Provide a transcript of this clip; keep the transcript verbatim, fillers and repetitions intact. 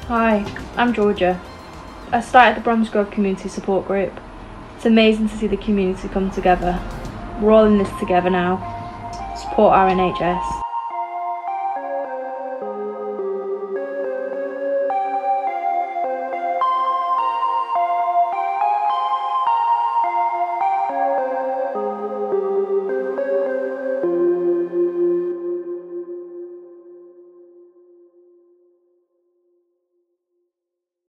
Hi, I'm Georgia. I started the Bromsgrove Community Support Group. It's amazing to see the community come together. We're all in this together now. Support our N H S.